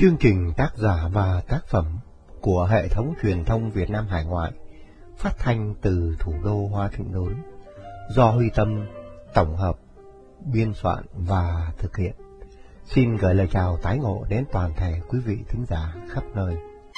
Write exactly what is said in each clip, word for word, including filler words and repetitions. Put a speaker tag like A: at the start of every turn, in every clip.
A: Chương trình tác giả và tác phẩm của hệ thống truyền thông Việt Nam hải ngoại phát thanh từ thủ đô Hoa Thịnh Đốn do Huy Tâm tổng hợp, biên soạn và thực hiện. Xin gửi lời chào tái ngộ đến toàn thể quý vị thính giả khắp nơi.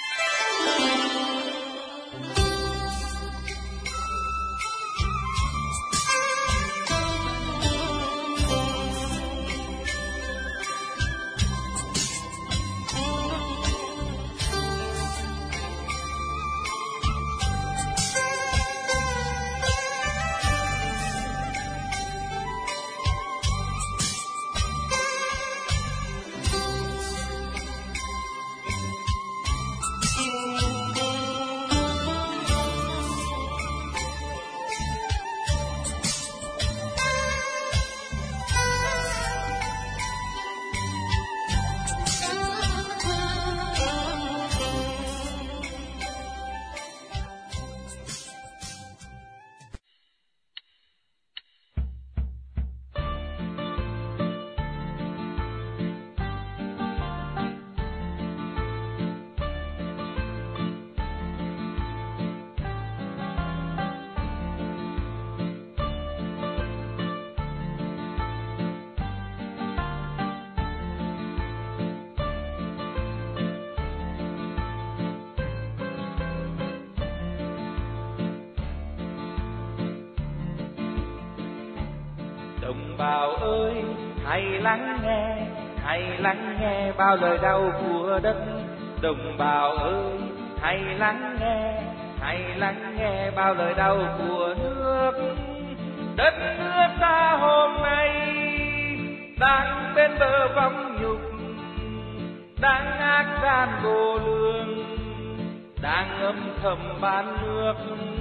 B: Đồng bào ơi, hãy lắng nghe, hãy lắng nghe bao lời đau của đất. Đồng bào ơi, hãy lắng nghe, hãy lắng nghe bao lời đau của nước. Đất nước ta hôm nay đang bên bờ vong nhục, đang ác gian vô lương, đang âm thầm bán nước.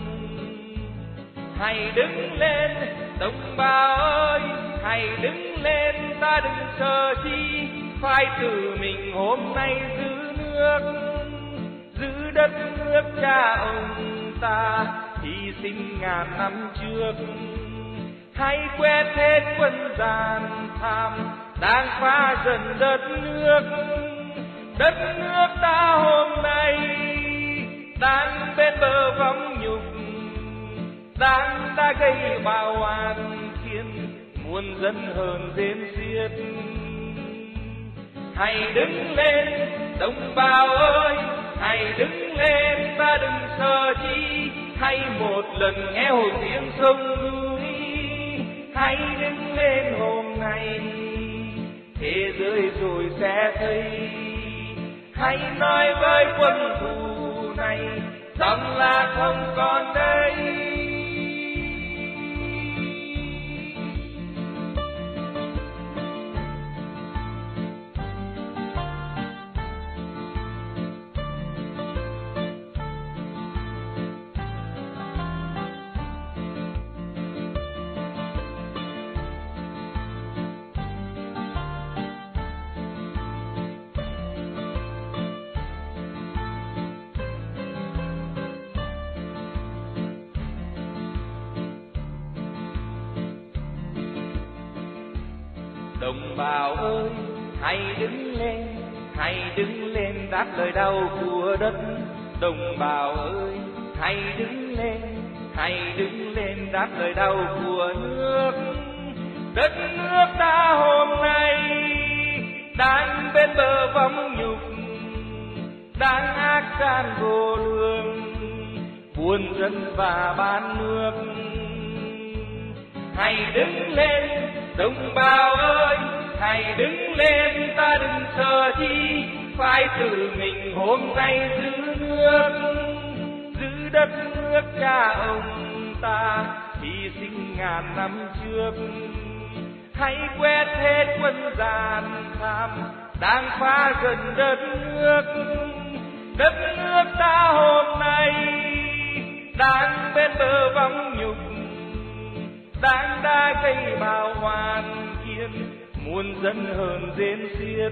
B: Hãy đứng lên đồng bào ơi, hãy đứng lên, ta đừng sợ chi, phải tự mình hôm nay giữ nước, giữ đất nước cha ông ta hy sinh ngàn năm trước. Hãy quét hết quân gian tham đang phá dần đất nước. Đất nước ta hôm nay đang bên bờ vong nhục, đang đã gây bạo oan khiến muôn dân hờn rên xiết. Hãy đứng lên đồng bào ơi, hãy đứng lên, ta đừng sợ chi, hãy một lần nghe hồn tiếng sông núi. Hãy đứng lên hôm nay, thế giới rồi sẽ thấy. Hãy nói với quân thù này rằng là không còn đây. Đồng bào ơi, hãy đứng lên, hãy đứng lên đáp lời đau của đất. Đồng bào ơi, hãy đứng lên, hãy đứng lên đáp lời đau của nước. Đất nước ta hôm nay đang bên bờ vong nhục, đang ác gian vô lương, buôn dân và bán nước. Hãy đứng lên đồng bào ơi, hãy đứng lên, ta đừng sợ chi, phải tự mình hôm nay giữ nước, giữ đất nước cha ông ta hy sinh ngàn năm trước. Hãy quét hết quân gian tham đang phá dần đất nước. Đất nước ta hôm nay đang bên bờ vong nhục, đang đã gây bạo oan khiến muôn dân hờn rên xiết.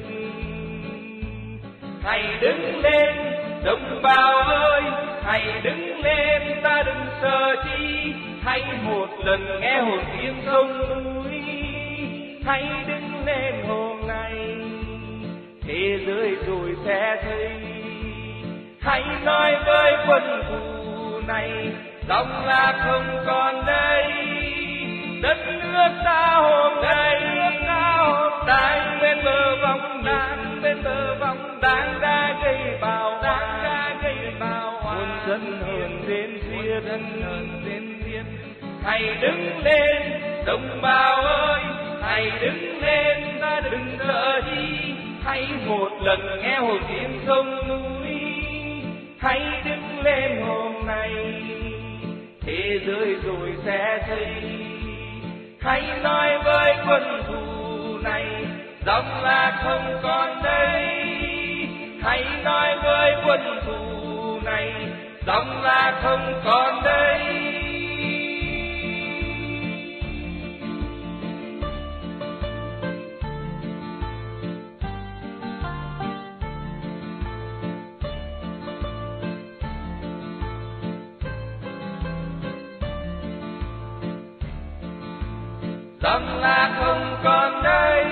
B: Hãy đứng lên đồng bào ơi, hãy đứng lên, ta đừng sợ chi, hãy một lần nghe hồn tiếng sông núi. Hãy đứng lên hôm nay, thế giới rồi sẽ thấy. Hãy nói với quân thù này dòng là không còn đây. Đất nước ta hôm nay đang bên bờ vòng đang bên bờ vòng đang đã gây bạo đang đã gây bạo muôn dân hờn rên xiết dân hờn rên xiết. Hãy đứng lên đồng bào ơi, hãy đứng lên ta đừng sợ chi. Hãy một lần nghe hồ tiếng sông núi, hãy đứng lên hôm nay thế giới rồi sẽ thấy. Hãy nói với quân thù này dòng là không còn đây. Hãy nói với quân thù này dòng là không còn đây. Dòng là không còn đây.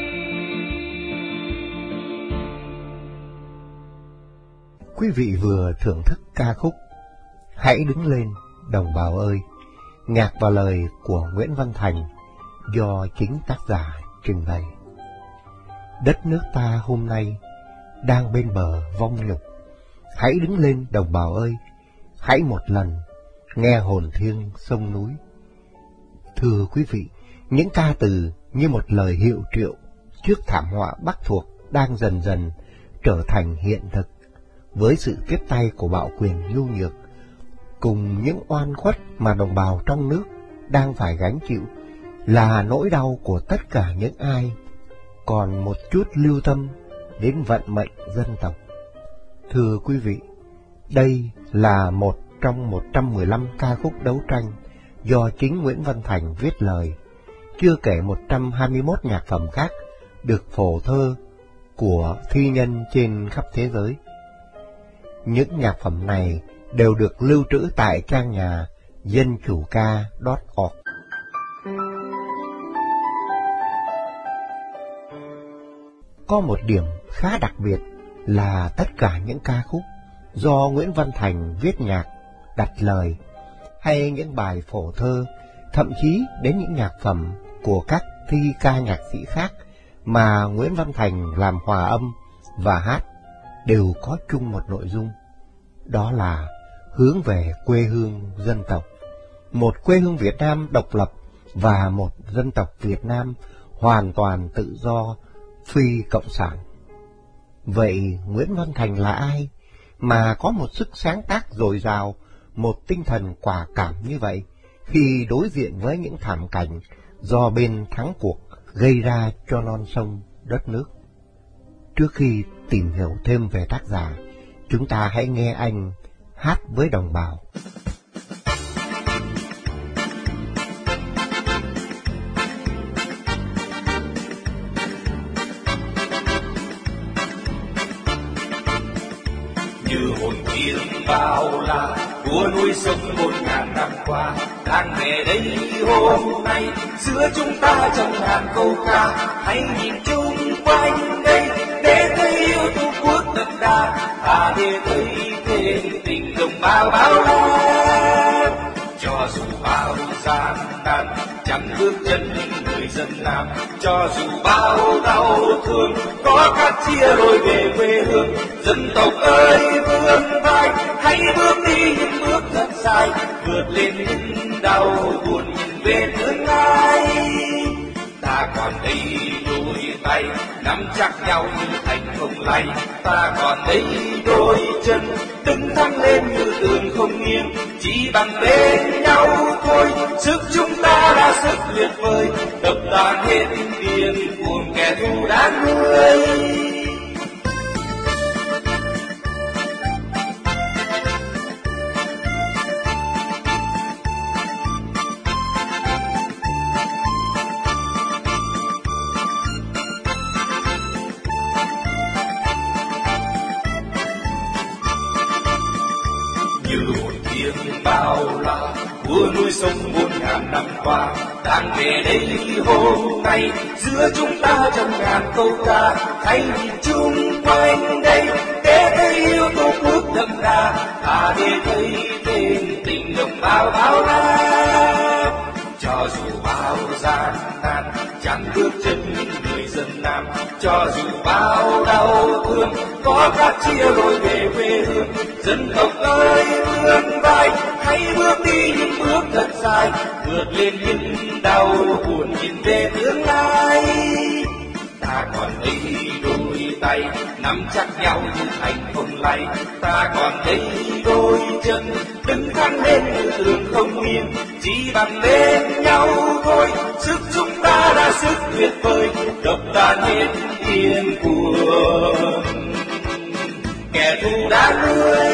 A: Quý vị vừa thưởng thức ca khúc Hãy đứng lên đồng bào ơi, nhạc và lời của Nguyễn Văn Thành do chính tác giả trình bày. Đất nước ta hôm nay đang bên bờ vong nhục. Hãy đứng lên đồng bào ơi, hãy một lần nghe hồn thiêng sông núi. Thưa quý vị, những ca từ như một lời hiệu triệu trước thảm họa Bắc thuộc đang dần dần trở thành hiện thực với sự tiếp tay của bạo quyền nhu nhược, cùng những oan khuất mà đồng bào trong nước đang phải gánh chịu là nỗi đau của tất cả những ai còn một chút lưu tâm đến vận mệnh dân tộc. Thưa quý vị, đây là một trong một trăm mười lăm ca khúc đấu tranh do chính Nguyễn Văn Thành viết lời, chưa kể một trăm hai mươi mốt nhạc phẩm khác được phổ thơ của thi nhân trên khắp thế giới. Những nhạc phẩm này đều được lưu trữ tại trang nhà dân chủ ca chấm org. Có một điểm khá đặc biệt là tất cả những ca khúc do Nguyễn Văn Thành viết nhạc, đặt lời, hay những bài phổ thơ, thậm chí đến những nhạc phẩm của các thi ca nhạc sĩ khác mà Nguyễn Văn Thành làm hòa âm và hát đều có chung một nội dung, đó là hướng về quê hương dân tộc, một quê hương Việt Nam độc lập và một dân tộc Việt Nam hoàn toàn tự do, phi cộng sản. Vậy Nguyễn Văn Thành là ai mà có một sức sáng tác dồi dào, một tinh thần quả cảm như vậy khi đối diện với những thảm cảnh do bên thắng cuộc gây ra cho non sông đất nước? Trước khi tìm hiểu thêm về tác giả, chúng ta hãy nghe anh hát với đồng bào.
C: Như hồn thiêng bao la của núi sông một ngàn năm qua đang về đây hôm nay, giữa chúng ta trong ngàn câu ca. Hãy nhìn chung quanh đây để thấy yêu tổ quốc đất đai, ta để thấy thêm tình đồng bào bao la. Cho dù bao gian nan chẳng bước chân người dân Nam, cho dù bao đau thương có cắt chia lối về quê hương, dân tộc ơi vươn vai, hãy bước đi những bước thật dài, vượt lên những đau buồn nhìn về tương lai. Ta còn đây đôi tay nắm chắc nhau như thành không lay, ta còn đây đôi chân đứng thẳng lên như tường không nghiêng, chỉ bằng bên nhau thôi sức chúng ta là sức tuyệt vời, đập tan hết điên cuồng kẻ thù đáng nuôi. Bao la của núi sông muôn ngàn năm qua đang về đây hôm nay, giữa chúng ta trong ngàn câu ca. hãy nhìn chung quanh đây để thấy yêu tổ quốc đậm đà, ta để thấy thêm tình đồng bào bao la. Cho dù bao gian nan chẳng bước chân người dân Nam, cho dù bao đau thương có khác chia lối về quê hương, dân tộc ơi vươn vai hãy bước đi những bước thật dài, vượt lên những đau buồn nhìn về tương lai. Ta còn thấy đôi tay nắm chắc nhau như thành không lay, ta còn thấy đôi chân đứng thẳng lên như tường không yên, chỉ bằng lên nhau thôi sức chúng ta đã sức tuyệt vời, đập tan hết thiên cuồng kẻ thù đã nuôi.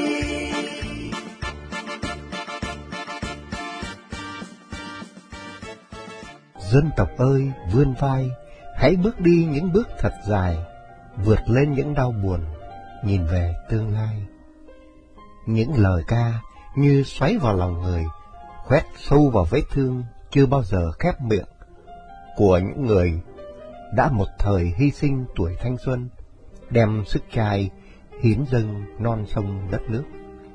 A: Dân tộc ơi vươn vai, hãy bước đi những bước thật dài, vượt lên những đau buồn, nhìn về tương lai. Những lời ca như xoáy vào lòng người, khoét sâu vào vết thương chưa bao giờ khép miệng, của những người đã một thời hy sinh tuổi thanh xuân, đem sức trai hiến dâng non sông đất nước.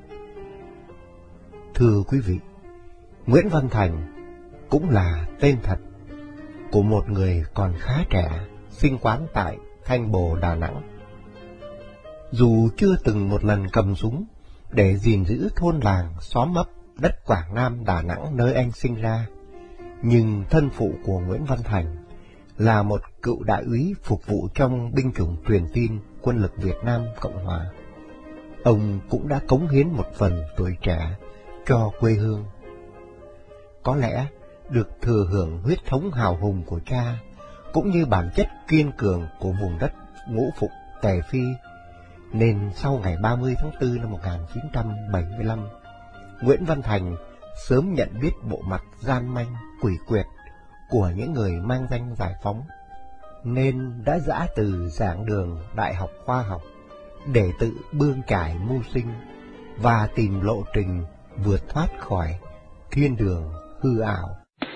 A: Thưa quý vị, Nguyễn Văn Thành cũng là tên thật của một người còn khá trẻ, sinh quán tại Thanh Bồ, Đà Nẵng. Dù chưa từng một lần cầm súng để gìn giữ thôn làng, xóm ấp, đất Quảng Nam, Đà Nẵng nơi anh sinh ra, nhưng thân phụ của Nguyễn Văn Thành là một cựu đại úy phục vụ trong binh chủng truyền tin quân lực Việt Nam Cộng Hòa. Ông cũng đã cống hiến một phần tuổi trẻ cho quê hương. Có lẽ được thừa hưởng huyết thống hào hùng của cha, cũng như bản chất kiên cường của vùng đất Ngũ Phụng, Tề Phi, nên sau ngày ba mươi tháng tư năm một nghìn chín trăm bảy mươi lăm, Nguyễn Văn Thành sớm nhận biết bộ mặt gian manh, quỷ quyệt của những người mang danh giải phóng, nên đã giã từ giảng đường Đại học Khoa học để tự bươn trải mưu sinh và tìm lộ trình vượt thoát khỏi thiên đường hư ảo.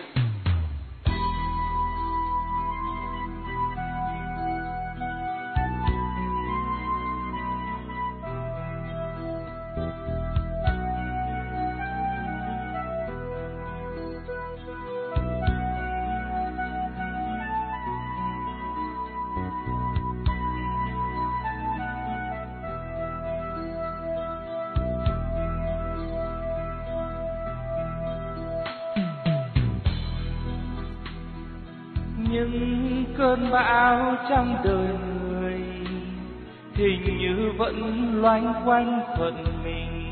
B: Những cơn bão trong đời người hình như vẫn loanh quanh phận mình,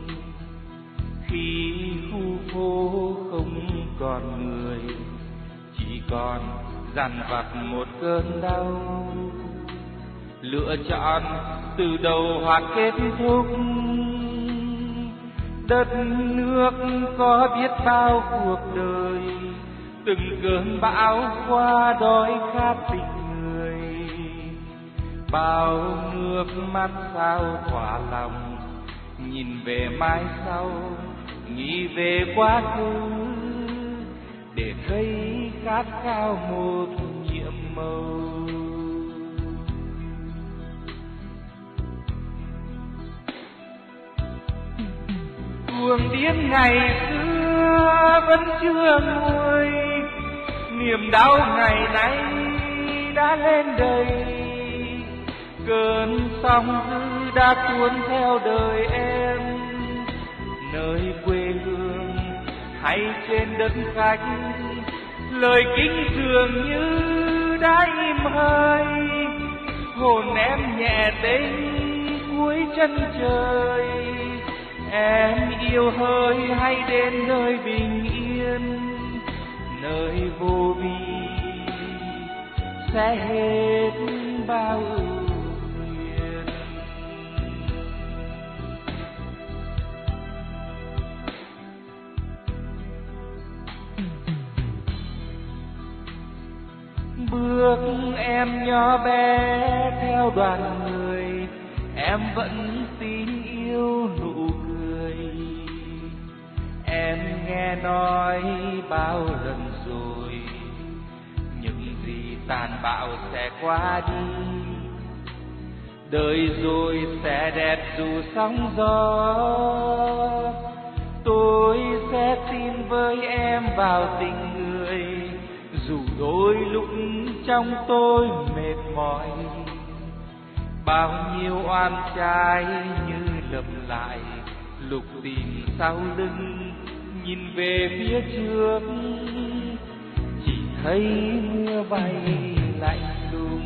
B: khi khu phố không còn người, chỉ còn dằn vặt một cơn đau. Lựa chọn từ đầu hoặc kết thúc, đất nước có biết bao cuộc đời, từng cơn bão qua đói khát tình người. Bao nước mắt sao thỏa lòng, nhìn về mai sau, nghĩ về quá khứ, để thấy khát khao một nhiệm màu. Cuồng điên ngày xưa vẫn chưa nguôi, niềm đau ngày nay đã lên đầy. Cơn sóng dữ đã cuốn theo đời em, nơi quê hương hay trên đất khách, lời kính dường như đã im hơi. Hồn em nhẹ tênh cuối chân trời, em yêu hơi hay đến nơi bình yên, nơi vô vi sẽ hết bao ưu phiền. Bước em nhỏ bé theo đoàn người, em vẫn tin yêu nụ cười. Em nghe nói bao lần rồi, những gì tàn bạo sẽ qua đi. Đời rồi sẽ đẹp dù sóng gió, tôi sẽ tin với em vào tình người, dù đôi lúc trong tôi mệt mỏi. Bao nhiêu oan trái như lặp lại, lục tìm sau lưng, nhìn về phía trước, chỉ thấy mưa bay lạnh lùng.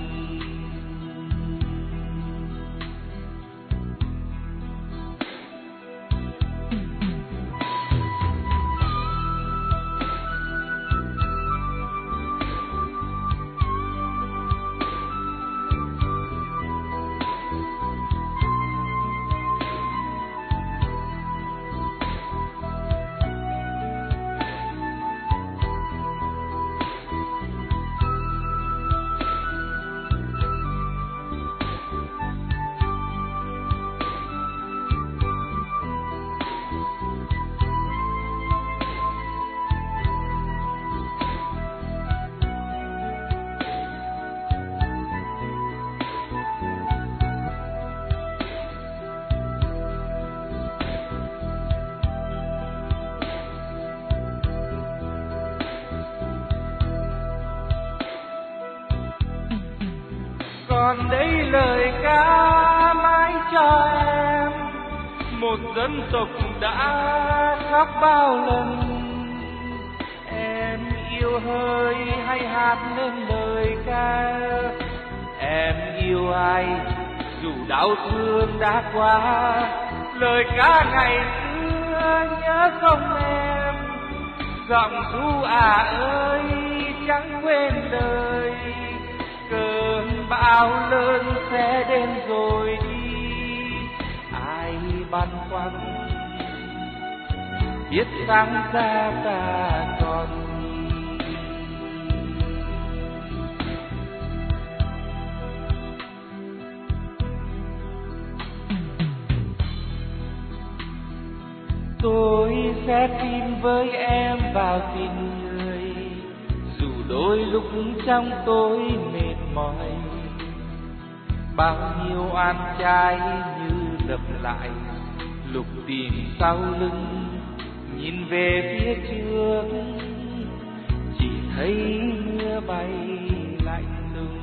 B: Còn đây lời ca mãi cho em, một dân tộc đã khóc bao lần. Em yêu hơi hay hát lên lời ca, em yêu ai dù đau thương đã qua. Lời ca ngày xưa nhớ không em, giọng ru à ơi chẳng quên lời. Cơn bão lớn sẽ đến rồi đi, ai băn khoăn biết sáng ra ta còn gì. Tôi sẽ tin với em vào tình người, dù đôi lúc trong tôi mệt mỏi. Bao nhiêu oan trái như lặp lại, lục tìm sau lưng, nhìn về phía trước, chỉ thấy mưa bay lạnh lùng.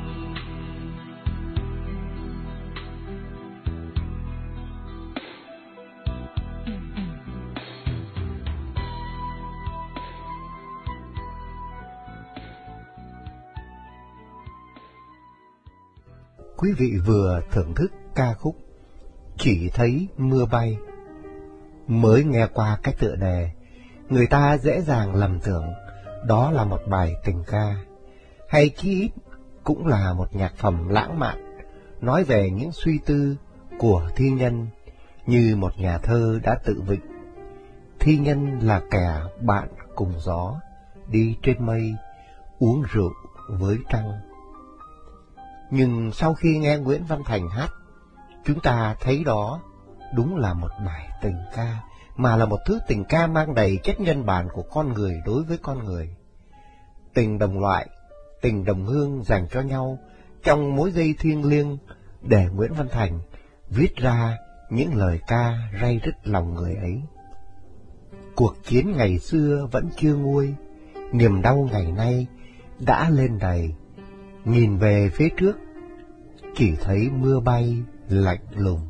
A: Quý vị vừa thưởng thức ca khúc Chỉ Thấy Mưa Bay. Mới nghe qua cái tựa đề, người ta dễ dàng lầm tưởng đó là một bài tình ca, hay chí ít cũng là một nhạc phẩm lãng mạn, nói về những suy tư của thi nhân, như một nhà thơ đã tự vịnh. Thi nhân là kẻ bạn cùng gió, đi trên mây, uống rượu với trăng. Nhưng sau khi nghe Nguyễn Văn Thành hát, chúng ta thấy đó đúng là một bài tình ca, mà là một thứ tình ca mang đầy chất nhân bản của con người đối với con người. Tình đồng loại, tình đồng hương dành cho nhau trong mối dây thiêng liêng, để Nguyễn Văn Thành viết ra những lời ca ray rứt lòng người ấy. Cuộc chiến ngày xưa vẫn chưa nguôi, niềm đau ngày nay đã lên đầy. Nhìn về phía trước, chỉ thấy mưa bay lạnh lùng.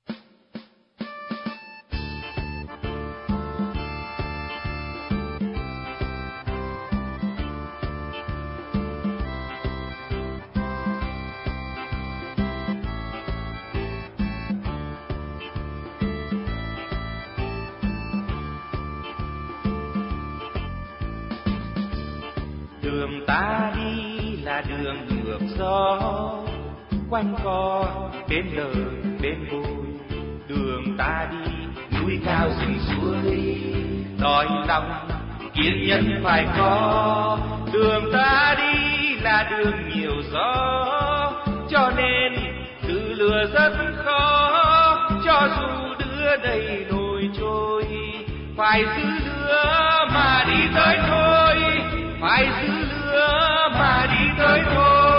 B: Đường ta đi là đường ngược gió, quanh co bên lời bên vui. Đường ta đi núi cao rừng suối, đòi lòng kiên nhẫn phải có. Đường ta đi là đường nhiều gió, cho nên tự lừa rất khó. Cho dù đưa đầy nổi trôi, phải giữ lửa mà đi tới thôi, phải giữ lửa mà đi tới thôi.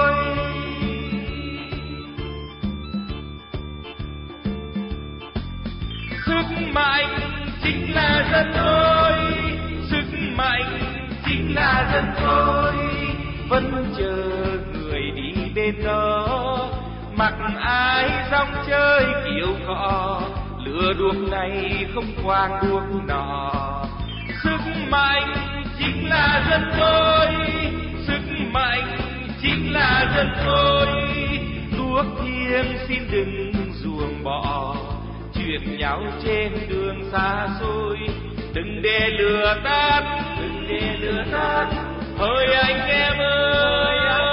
B: Sức mạnh chính là dân tôi, sức mạnh chính là dân tôi, vẫn chờ người đi bên đó, mặc ái dòng chơi kiều cọ, lửa đuốc này không quang đuốc nọ. Sức mạnh chính là dân tôi, sức mạnh chính là dân tôi, đuốc thiêng xin đừng ruồng bỏ, chuyện nhau trên đường xa xôi, đừng để lửa tắt, đừng để lửa tắt, hỡi anh em ơi, ơi.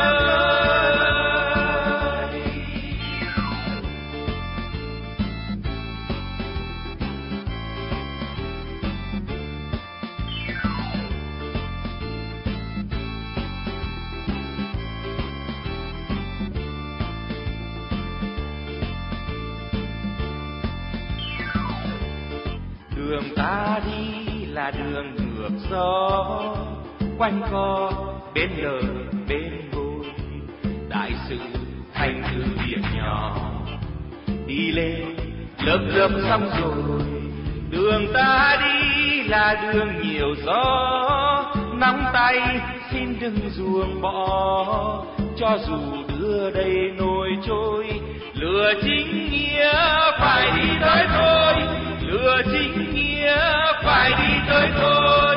B: Đường ta đi là đường ngược gió, quanh co bên lời bên môi, đại sự thành từ việc nhỏ, đi lên lớp lớp xong rồi. Đường ta đi là đường nhiều gió, nắm tay xin đừng ruồng bỏ, cho dù đưa đây nổi trôi, lửa chính nghĩa phải đi tới thôi, lửa chính nghĩa phải đi tới thôi.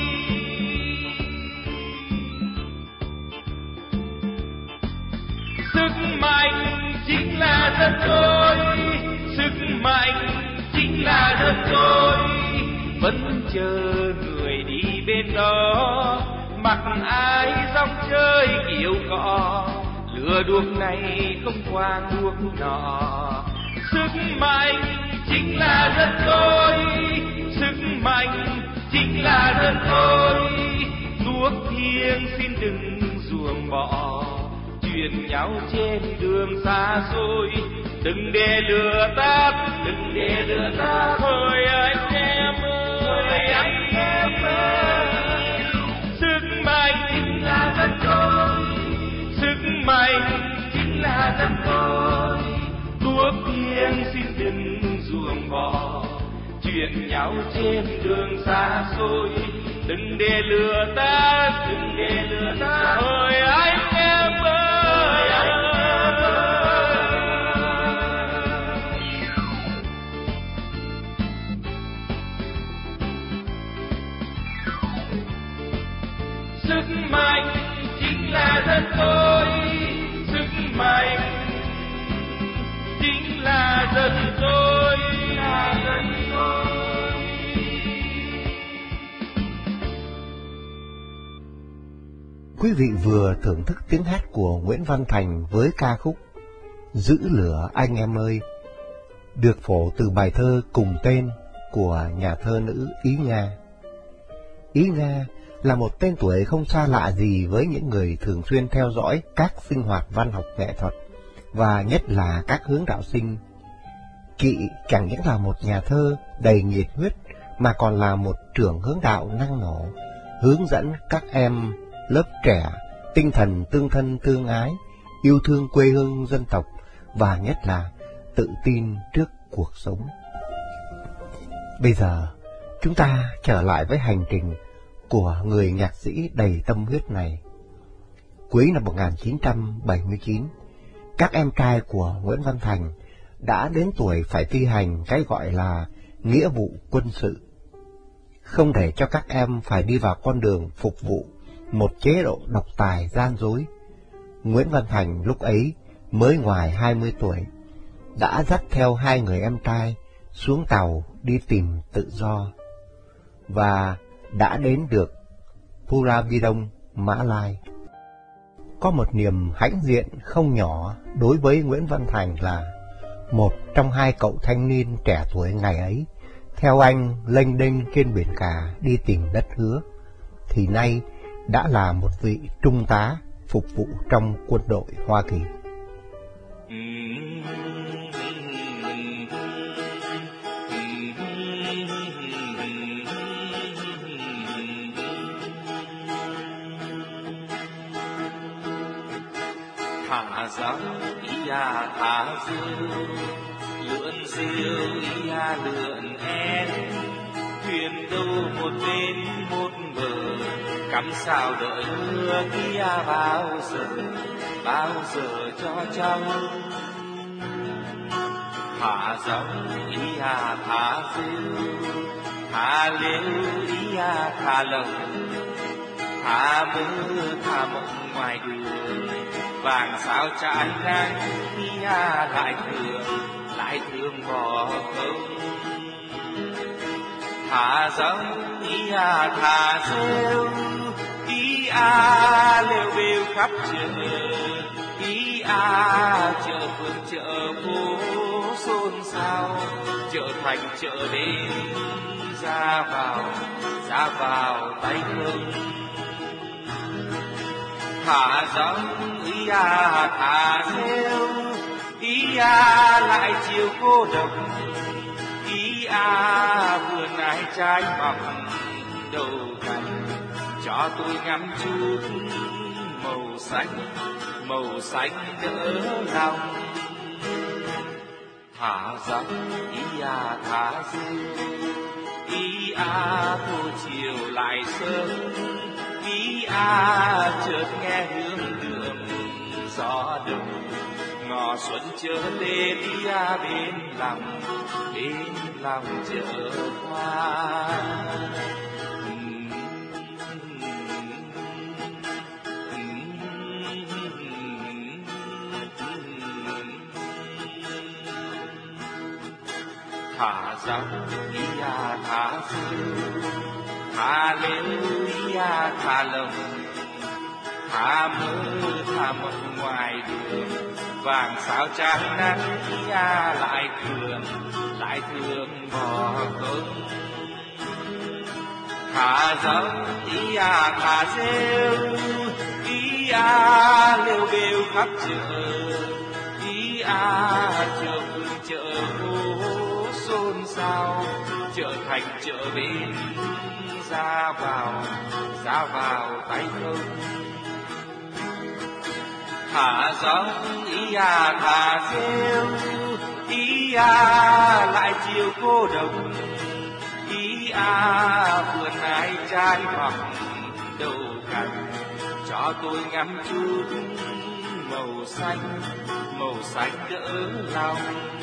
B: Sức mạnh chính là dân tôi, sức mạnh chính là dân tôi, vẫn chờ người đi bên đó, mặc ái dòng chơi kiều cọ, lửa đuốc này không quang đuốc nọ. Sức mạnh chính là dân tôi, sức mạnh chính là dân tôi, đuốc thiêng xin đừng ruồng bỏ, chuyện nhau trên đường xa xôi, đừng để lửa tắt, đừng để lửa tắt, hỡi anh em ơi, anh em ơi. Sức mạnh chính là dân tôi, sức mạnh chính là dân tôi, đuốc thiêng xin đừng ruồng bỏ, chuyện nhau trên đường xa xôi, đừng để lửa tắt, đừng để lửa tắt, hỡi anh em ơi, anh em ơi. Sức mạnh chính là dân tôi, sức mạnh chính là dân tôi, là dân tôi.
A: Quý vị vừa thưởng thức tiếng hát của Nguyễn Văn Thành với ca khúc Giữ Lửa Anh Em Ơi, được phổ từ bài thơ cùng tên của nhà thơ nữ Ý Nga. Ý Nga là một tên tuổi không xa lạ gì với những người thường xuyên theo dõi các sinh hoạt văn học nghệ thuật, và nhất là các hướng đạo sinh. Chị chẳng những là một nhà thơ đầy nhiệt huyết, mà còn là một trưởng hướng đạo năng nổ, hướng dẫn các em lớp trẻ tinh thần tương thân tương ái, yêu thương quê hương dân tộc, và nhất là tự tin trước cuộc sống. Bây giờ, chúng ta trở lại với hành trình của người nhạc sĩ đầy tâm huyết này. Cuối năm một nghìn chín trăm bảy mươi chín, các em trai của Nguyễn Văn Thành đã đến tuổi phải thi hành cái gọi là nghĩa vụ quân sự. Không để cho các em phải đi vào con đường phục vụ một chế độ độc tài gian dối, Nguyễn Văn Thành lúc ấy mới ngoài hai mươi tuổi, đã dắt theo hai người em trai xuống tàu đi tìm tự do, và đã đến được Puerto Bidong, Mã Lai. Có một niềm hãnh diện không nhỏ đối với Nguyễn Văn Thành là một trong hai cậu thanh niên trẻ tuổi ngày ấy, theo anh lênh đênh trên biển cả đi tìm đất hứa, thì nay đã là một vị trung tá phục vụ trong quân đội Hoa Kỳ.
C: Thả dáng ý à thả dư lượn rêu ý a lượn én, thuyền đâu một bên một bờ, cắm sao đợi mưa ý a bao giờ, bao giờ cho trong. Thả giống ý a thả rêu, thả lêu ý a thả lồng, thả mơ thả mộng ngoài đường, vàng sao trái nắng ý a lại thương, lại thương bỏ không. Thả giống ý a thả rêu, ý a lêu bêu khắp chợ, ý a chợ phường chợ phố xôn xao, chợ thành chợ đêm ra vào, ra vào tay không. Thả giống ý a thả rêu, ý a lại chiều cô độc, ý a vườn ai trái mọc đầu cành, cho tôi ngắm chút màu xanh, màu xanh đỡ lòng. Thả giống ý a thả rêu, ý a thôi chiều lại sớm, ý a chợt nghe hương đường gió đông, ngọ xuân chợ tết ý a bên lòng, bên lòng chợ hoa. Thả giống ý a thả rêu, thả lêu ý a thả lồng, thả mơ thả mộng ngoài đường, vàng sao trắng nắng ý a lại thương, lại thương bỏ không. Thả giống ý a thả rêu, ý a lêu bêu khắp chợ, ý a chợ phường chợ phố xôn xao, chợ thành chợ bên ra vào, ra vào tay không. Thả giống ý a thả rêu, ý a lại chiều cô độc, ý a vườn ai trái mọc đầu cành, cho tôi ngắm chút màu xanh, màu xanh đỡ lòng.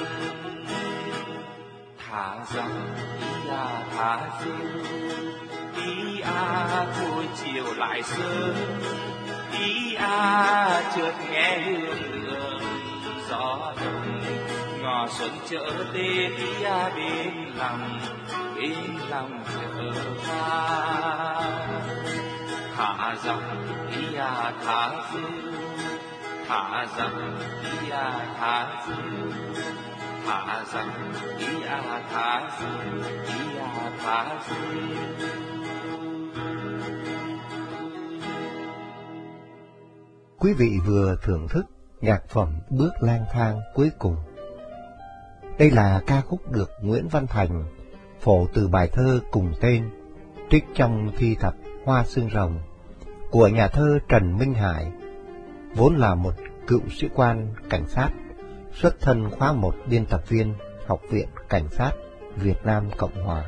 C: Thả giống ý a thả rêu, ý a thôi chiều lại sớm, ý a chợt nghe hương đường gió đông, ngọ xuân chợ tết ý a bên lòng, bên lòng chợ hoa. Thả giống ý a thả rêu, thả giống ý a thả rêu, thả giống ý a thả rêu, ý a thả rêu.
A: Quý vị vừa thưởng thức nhạc phẩm Bước lang thang cuối cùng. Đây là ca khúc được Nguyễn Văn Thành phổ từ bài thơ cùng tên, trích trong thi tập Hoa Xương Rồng của nhà thơ Trần Minh Hải, vốn là một cựu sĩ quan cảnh sát, xuất thân khóa một biên tập viên Học viện Cảnh sát Việt Nam Cộng Hòa.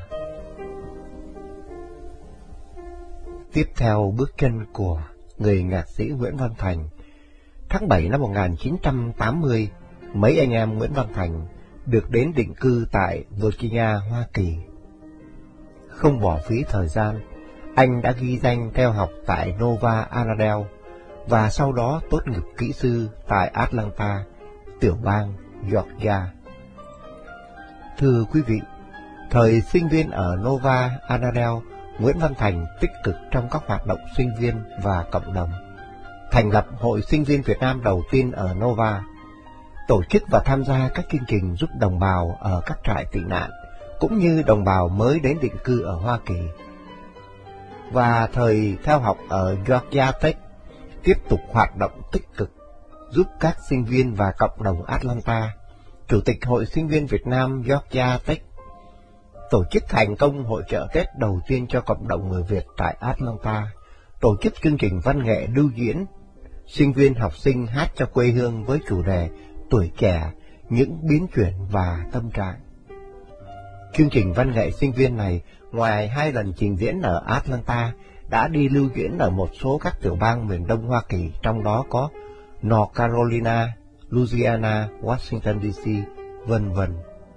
A: Tiếp theo bước chân của người nhạc sĩ Nguyễn Văn Thành. Tháng bảy năm một nghìn chín trăm tám mươi, mấy anh em Nguyễn Văn Thành được đến định cư tại Virginia, Hoa Kỳ. Không bỏ phí thời gian, anh đã ghi danh theo học tại Nova Anadel và sau đó tốt nghiệp kỹ sư tại Atlanta, tiểu bang Georgia. Thưa quý vị, thời sinh viên ở Nova Anadel, Nguyễn Văn Thành tích cực trong các hoạt động sinh viên và cộng đồng, thành lập Hội Sinh viên Việt Nam đầu tiên ở Nova, tổ chức và tham gia các chương trình giúp đồng bào ở các trại tị nạn, cũng như đồng bào mới đến định cư ở Hoa Kỳ. Và thời theo học ở Georgia Tech, tiếp tục hoạt động tích cực, giúp các sinh viên và cộng đồng Atlanta, Chủ tịch Hội Sinh viên Việt Nam Georgia Tech, tổ chức thành công hội chợ Tết đầu tiên cho cộng đồng người Việt tại Atlanta, tổ chức chương trình văn nghệ lưu diễn, sinh viên học sinh hát cho quê hương với chủ đề Tuổi Trẻ, những biến chuyển và tâm trạng. Chương trình văn nghệ sinh viên này, ngoài hai lần trình diễn ở Atlanta, đã đi lưu diễn ở một số các tiểu bang miền Đông Hoa Kỳ, trong đó có North Carolina, Louisiana, Washington đê xê, vân vân.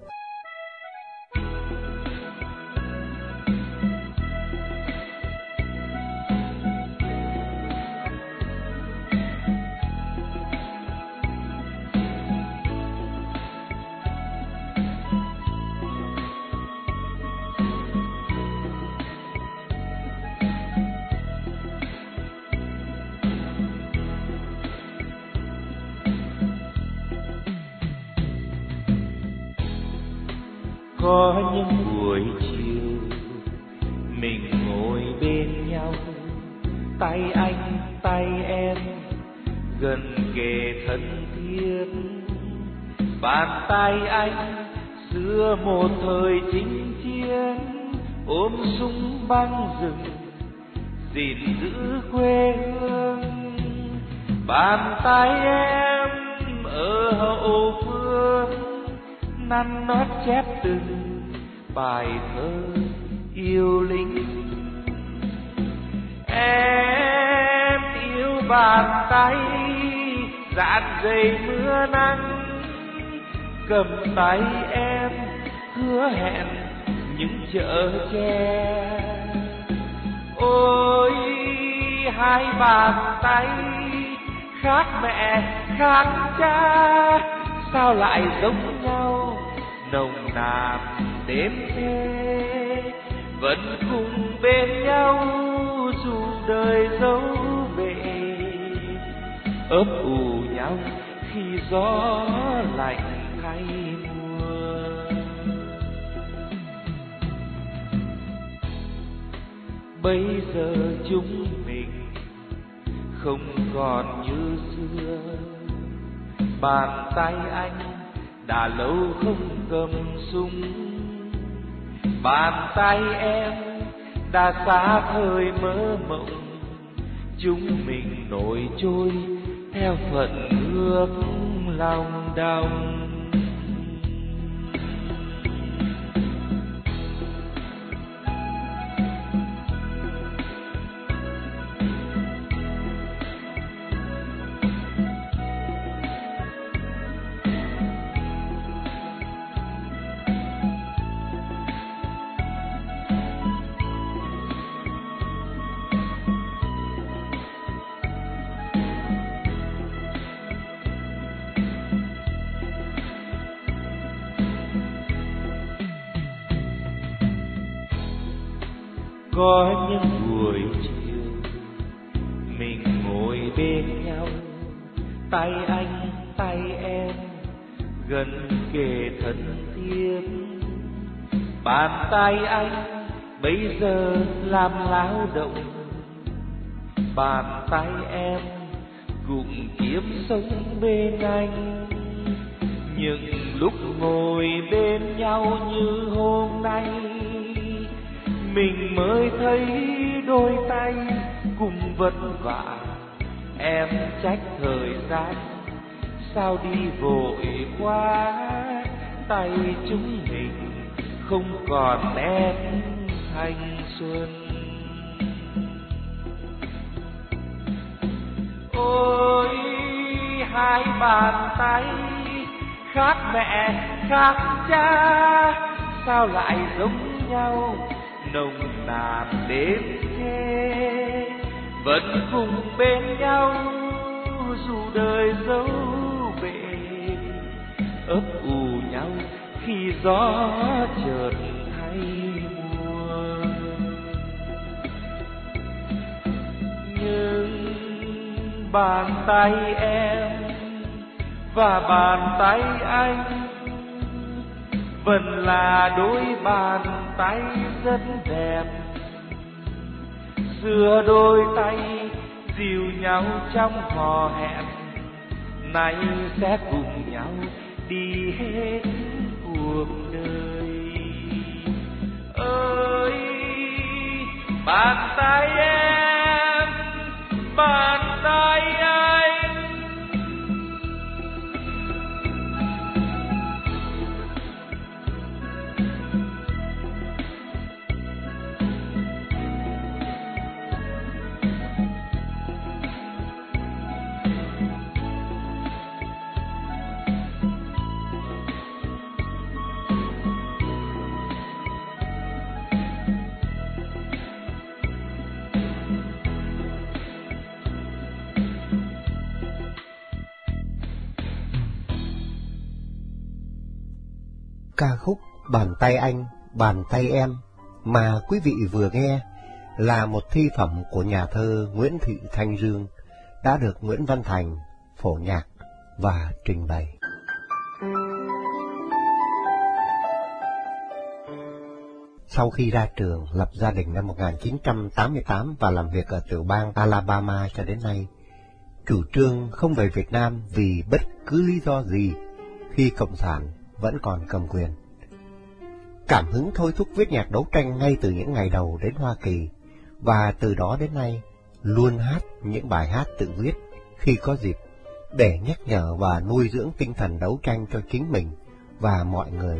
B: Có những buổi chiều mình ngồi bên nhau, tay anh tay em gần kề thân thiết. Bàn tay anh xưa một thời chinh chiến, ôm súng băng rừng gìn giữ quê hương. Bàn tay em ở hậu phương nắn nót chép từng bài thơ yêu lính. Em yêu bàn tay dạn dày mưa nắng, cầm tay em hứa hẹn những chợ tre. Ôi hai bàn tay khác mẹ khác cha, sao lại giống nhau nồng nàn đêm thế. Vẫn cùng bên nhau dù đời dấu bể, ấp ủ nhau khi gió lạnh thay mùa. Bây giờ chúng mình không còn như xưa, bàn tay anh đã lâu không cầm súng. Bàn tay em đã xa thời mơ mộng, chúng mình nổi trôi theo phận nước lòng đồng. Có những buổi chiều mình ngồi bên nhau, tay anh tay em gần kề thân thiết. Bàn tay anh bây giờ làm lao động, bàn tay em cùng kiếm sống bên anh. Những lúc ngồi bên nhau như hôm nay, mình mới thấy đôi tay cùng vất vả. Em trách thời gian sao đi vội quá, tay chúng mình không còn nét thanh xuân. Ôi hai bàn tay khác mẹ khác cha, sao lại giống nhau nồng nàn đêm thế. Vẫn cùng bên nhau dù đời dấu bể, ấp ủ nhau khi gió chợt thay mùa. Nhưng bàn tay em và bàn tay anh vẫn là đôi bàn tay rất đẹp. Xưa đôi tay dìu nhau trong hò hẹn, nay sẽ cùng nhau đi hết cuộc đời. Ơi bàn tay em, bàn tay anh.
A: Ca khúc Bàn tay anh, bàn tay em mà quý vị vừa nghe là một thi phẩm của nhà thơ Nguyễn Thị Thanh Dương, đã được Nguyễn Văn Thành phổ nhạc và trình bày. Sau khi ra trường lập gia đình năm một nghìn chín trăm tám mươi tám và làm việc ở tiểu bang Alabama cho đến nay, chủ trương không về Việt Nam vì bất cứ lý do gì khi Cộng sản vẫn còn cầm quyền. Cảm hứng thôi thúc viết nhạc đấu tranh ngay từ những ngày đầu đến Hoa Kỳ, và từ đó đến nay luôn hát những bài hát tự viết khi có dịp để nhắc nhở và nuôi dưỡng tinh thần đấu tranh cho chính mình và mọi người.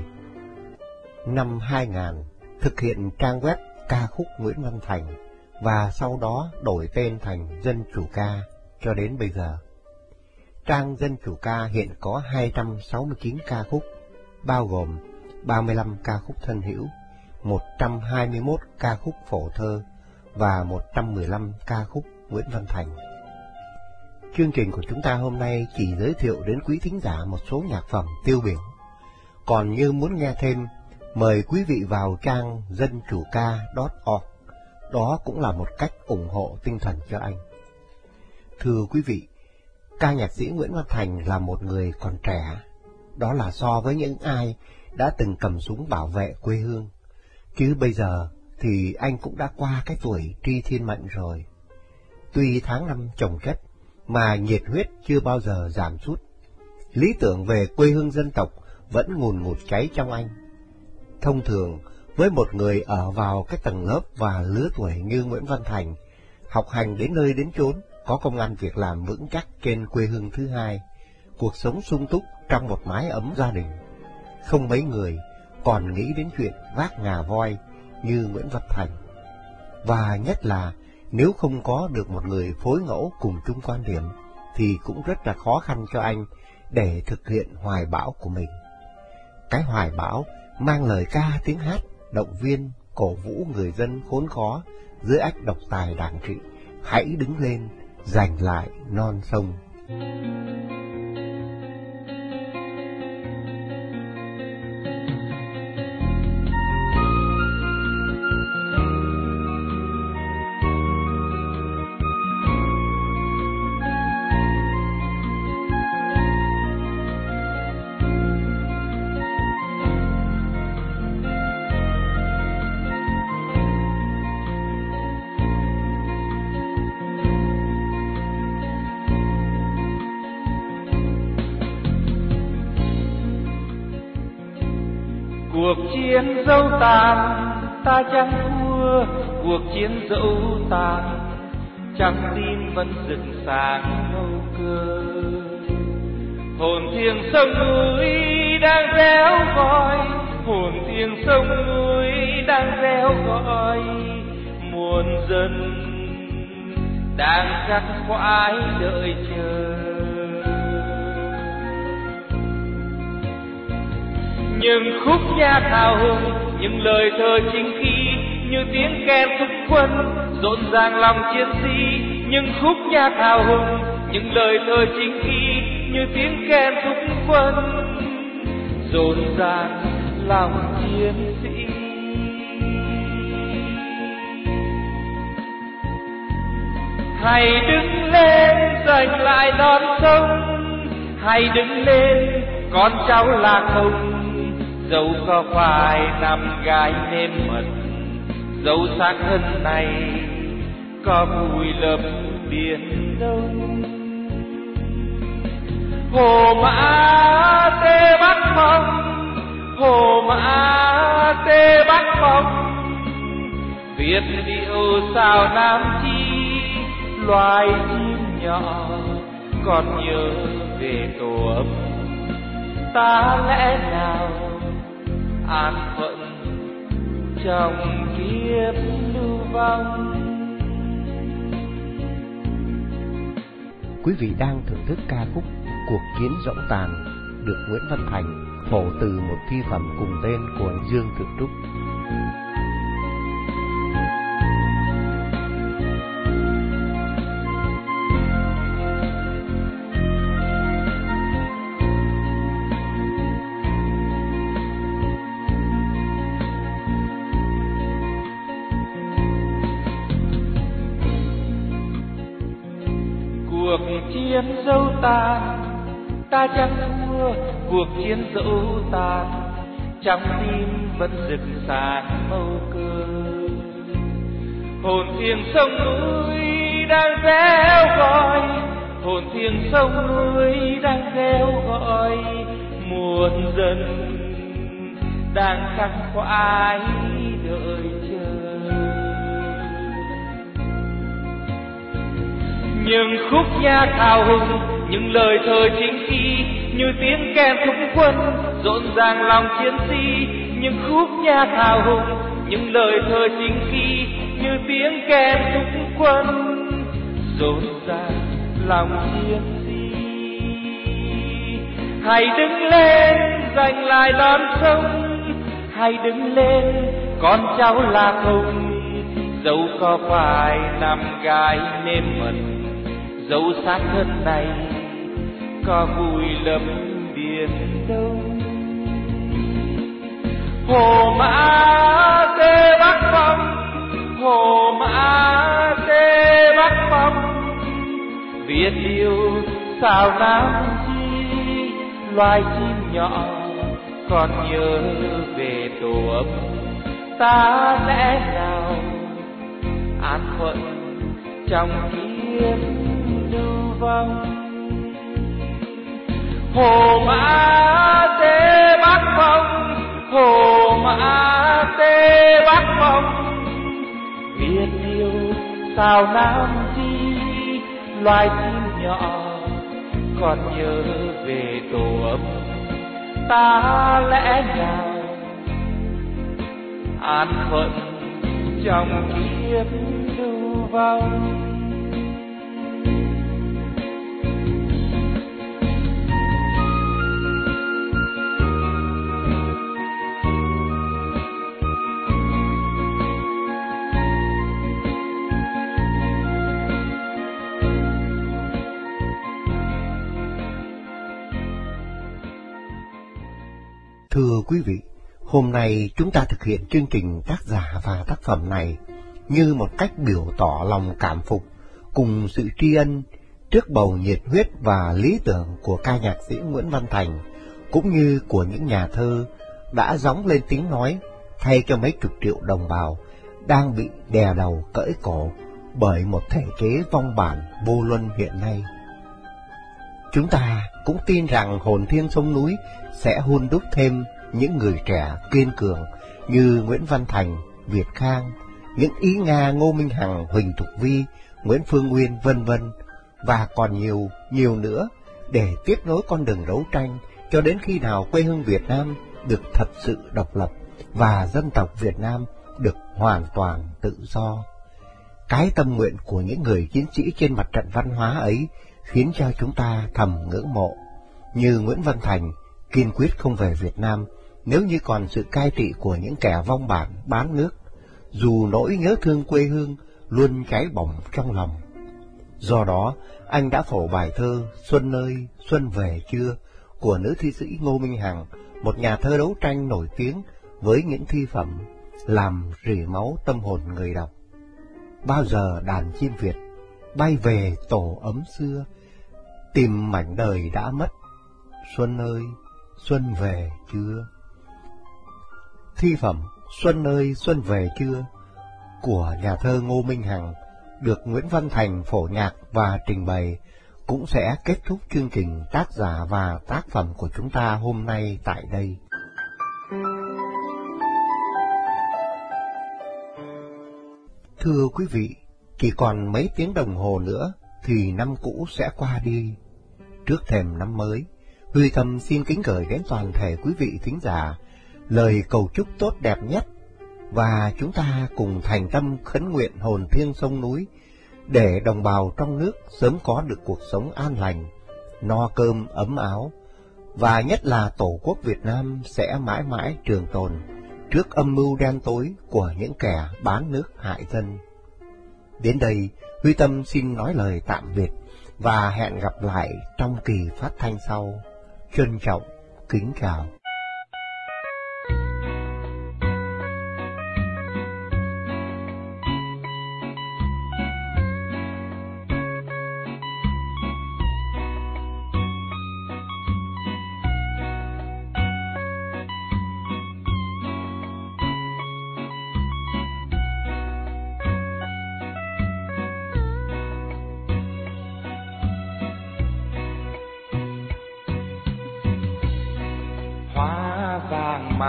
A: Năm hai nghìn, thực hiện trang web Ca khúc Nguyễn Văn Thành và sau đó đổi tên thành Dân Chủ Ca cho đến bây giờ. Trang Dân Chủ Ca hiện có hai trăm sáu mươi chín ca khúc, bao gồm ba mươi lăm ca khúc thân hữu, một trăm hai mươi mốt ca khúc phổ thơ và một trăm mười lăm ca khúc Nguyễn Văn Thành. Chương trình của chúng ta hôm nay chỉ giới thiệu đến quý thính giả một số nhạc phẩm tiêu biểu. Còn như muốn nghe thêm, mời quý vị vào trang dân chủ ca chấm org. Đó cũng là một cách ủng hộ tinh thần cho anh. Thưa quý vị, ca nhạc sĩ Nguyễn Văn Thành là một người còn trẻ. Đó là so với những ai đã từng cầm súng bảo vệ quê hương. Chứ bây giờ thì anh cũng đã qua cái tuổi tri thiên mệnh rồi. Tuy tháng năm chồng chất, mà nhiệt huyết chưa bao giờ giảm sút. Lý tưởng về quê hương dân tộc vẫn ngùn ngụt cháy trong anh. Thông thường, với một người ở vào cái tầng lớp và lứa tuổi như Nguyễn Văn Thành, học hành đến nơi đến chốn, có công ăn việc làm vững chắc trên quê hương thứ hai, cuộc sống sung túc trong một mái ấm gia đình, không mấy người còn nghĩ đến chuyện vác ngà voi như Nguyễn Văn Thành. Và nhất là nếu không có được một người phối ngẫu cùng chung quan điểm, thì cũng rất là khó khăn cho anh để thực hiện hoài bão của mình. Cái hoài bão mang lời ca tiếng hát, động viên, cổ vũ người dân khốn khó dưới ách độc tài đảng trị, hãy đứng lên, giành lại non sông.
B: Cuộc chiến dẫu tàn ta chẳng thua, cuộc chiến dẫu tàn trăng tim vẫn rực sáng màu cờ. Hồn thiêng sông núi đang réo gọi, hồn thiêng sông núi đang réo gọi, muôn dân đang khắc khoải đợi chờ. Những khúc nhạc hào hùng, những lời thơ chính khí, như tiếng kèn thúc quân rộn ràng lòng chiến sĩ. Những khúc nhạc hào hùng, những lời thơ chính khí, như tiếng kèn thúc quân rộn ràng lòng chiến sĩ. Hãy đứng lên giành lại non sông, hãy đứng lên con cháu lạc hồng. Dẫu có phải nằm gai nêm mật, dẫu xác thân này có vùi lấp biển đông. Hồ Mã Tây Bắc Phong, Hồ Mã Tây Bắc Phong, viết điệu sao Nam Chi, loài chim nhỏ còn nhớ về tổ ấm. Ta lẽ nào an phận trong kiếp lưu vong.
A: Quý vị đang thưởng thức ca khúc Cuộc chiến dẫu tàn được Nguyễn Văn Thành phổ từ một thi phẩm cùng tên của Dương Thượng Trúc.
B: cuộc chiến dẫu tàn, ta chẳng thua cuộc chiến dẫu tàn, trong tim vẫn rực sáng màu cờ. Hồn thiêng sông núi đang reo gọi, hồn thiêng sông núi đang reo gọi, muôn dân đang khắc khoải đợi chờ. Những khúc nhạc hào hùng, những lời thơ chính khí, như tiếng kèn thúc quân rộn ràng lòng chiến sĩ. Những khúc nhạc hào hùng, những lời thơ chính khí, như tiếng kèn thúc quân rộn ràng lòng chiến sĩ. Hãy đứng lên giành lại non sông, hãy đứng lên con cháu là không. Dẫu có phải nằm gai nếm mật, dẫu xác thân này có vui lấp biển đông. Hồ Mã Tê Bắc Phong, Hồ Mã Tê Bắc Phong, biết điều sao Nam Chi, loài chim nhỏ còn nhớ về tổ ấm. Ta lẽ nào an phận trong kiếp lưu vong. Hồ Mã Tê Bắc Phong, Hồ Mã Tê Bắc Phong, biết điều sao Nam Chi, loài chim nhỏ còn nhớ về tổ ấm. Ta lẽ nào an phận trong kiếp lưu vong.
A: Thưa quý vị, hôm nay chúng ta thực hiện chương trình tác giả và tác phẩm này như một cách biểu tỏ lòng cảm phục cùng sự tri ân trước bầu nhiệt huyết và lý tưởng của ca nhạc sĩ Nguyễn Văn Thành, cũng như của những nhà thơ đã gióng lên tiếng nói thay cho mấy chục triệu đồng bào đang bị đè đầu cởi cổ bởi một thể chế vong bản vô luân hiện nay. Chúng ta cũng tin rằng hồn thiêng sông núi sẽ hun đúc thêm những người trẻ kiên cường như Nguyễn Văn Thành, Việt Khang, những ý Nga Ngô Minh Hằng, Huỳnh Thục Vi, Nguyễn Phương Nguyên, vân vân, và còn nhiều, nhiều nữa để tiếp nối con đường đấu tranh cho đến khi nào quê hương Việt Nam được thật sự độc lập và dân tộc Việt Nam được hoàn toàn tự do. Cái tâm nguyện của những người chiến sĩ trên mặt trận văn hóa ấy khiến cho chúng ta thầm ngưỡng mộ, như Nguyễn Văn Thành kiên quyết không về Việt Nam nếu như còn sự cai trị của những kẻ vong bản bán nước, dù nỗi nhớ thương quê hương luôn cháy bỏng trong lòng. Do đó, anh đã phổ bài thơ Xuân ơi, xuân về chưa của nữ thi sĩ Ngô Minh Hằng, một nhà thơ đấu tranh nổi tiếng với những thi phẩm làm rỉ máu tâm hồn người đọc. Bao giờ đàn chim Việt bay về tổ ấm xưa, tìm mảnh đời đã mất, xuân ơi, xuân về chưa. Thi phẩm Xuân ơi, xuân về chưa của nhà thơ Ngô Minh Hằng được Nguyễn Văn Thành phổ nhạc và trình bày cũng sẽ kết thúc chương trình tác giả và tác phẩm của chúng ta hôm nay tại đây. Thưa quý vị, chỉ còn mấy tiếng đồng hồ nữa thì năm cũ sẽ qua đi. Trước thềm năm mới, Huy Tâm xin kính gửi đến toàn thể quý vị thính giả lời cầu chúc tốt đẹp nhất, và chúng ta cùng thành tâm khấn nguyện hồn thiêng sông núi để đồng bào trong nước sớm có được cuộc sống an lành, no cơm ấm áo, và nhất là Tổ quốc Việt Nam sẽ mãi mãi trường tồn trước âm mưu đen tối của những kẻ bán nước hại dân. Đến đây, Huy Tâm xin nói lời tạm biệt và hẹn gặp lại trong kỳ phát thanh sau. Trân trọng, kính chào.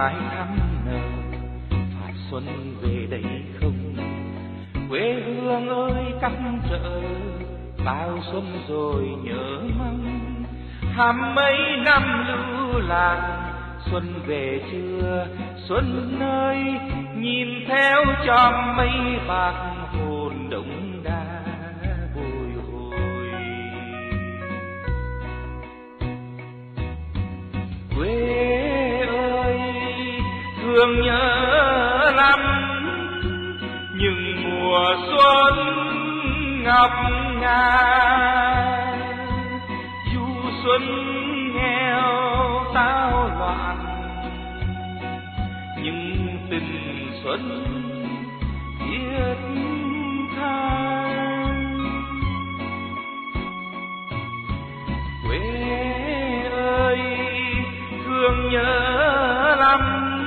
B: lại thăm nở, phải xuân về đây không? Quê hương ơi cắm trở, bao xuân rồi nhớ mong. Hăm mấy năm lưu lạc, xuân về chưa? Xuân ơi, nhìn theo chòm mây bạc, hồn đông đa bồi hồi. Quê ơi, thương nhớ lắm những mùa xuân ngập ngàn. Du xuân nghèo tao loạn, nhưng tình xuân thiết tha. Quê ơi, thương nhớ lắm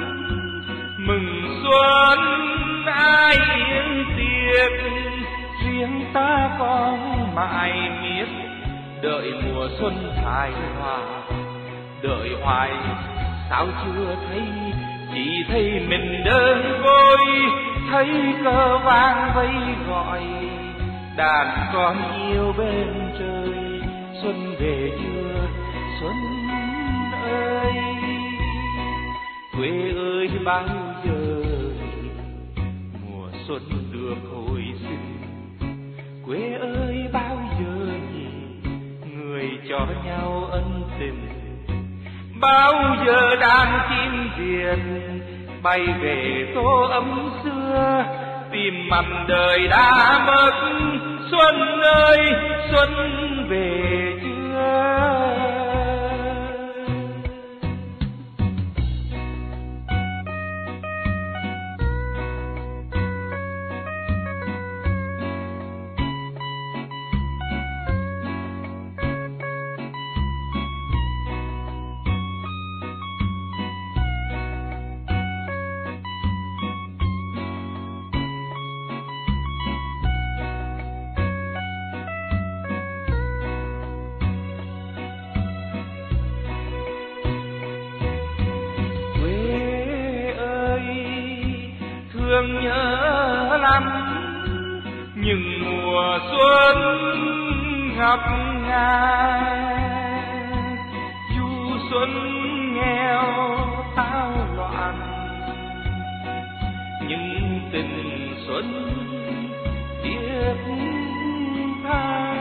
B: mừng xuân ai yên tiệc, riêng ta con mãi miết đợi mùa xuân hài hòa. Đợi hoài sao chưa thấy, chỉ thấy mình đơn côi, thấy cờ vang vây gọi đàn con yêu bên trời. Xuân về chưa? Xuân ơi, quê ơi bao giờ mùa xuân được hồi sinh? Quê ơi bao giờ người cho nhau ân tình? Bao giờ đàn chim Việt bay về tô ấm xưa, tìm mặn đời đã mất? Xuân ơi, xuân về chưa? Thương nhớ lắm những mùa xuân ngập ngàn. Du xuân nghèo tao loạn, nhưng tình xuân thiết tha.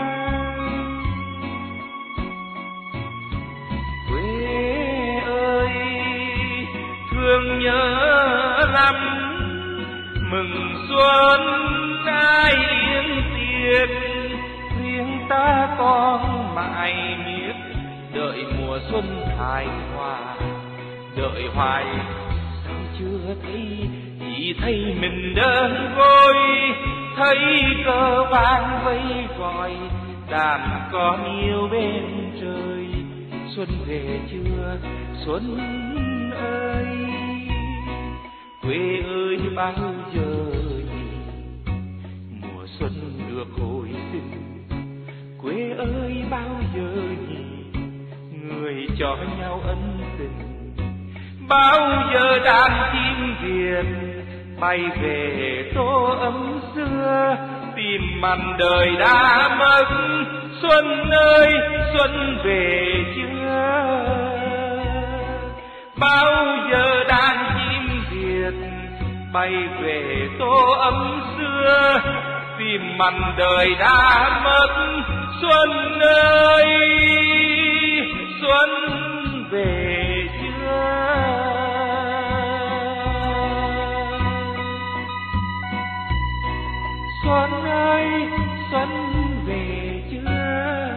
B: Quê ơi, thương nhớ lắm mừng xuân ai yên tiệc, riêng ta con mãi miết đợi mùa xuân hài hòa. Đợi hoài sao chưa thấy, chỉ thấy mình đơn côi, thấy cờ vang vây gọi đàn con yêu bên trời. Xuân về chưa? Xuân ơi, quê ơi bao giờ mùa xuân được hồi sinh? Quê ơi bao giờ người cho nhau ân tình? Bao giờ đàn chim Việt bay về tô ấm xưa, tìm mặn đời đã mất? Xuân ơi, xuân về chưa? Bao giờ đàn chim Việt bay về tô ấm xưa, tìm mặn đời đã mất? Xuân ơi, xuân về chưa? Xuân ơi, xuân về chưa?